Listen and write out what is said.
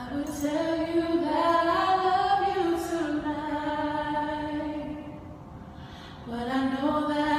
would tell you that I love you tonight, but I know that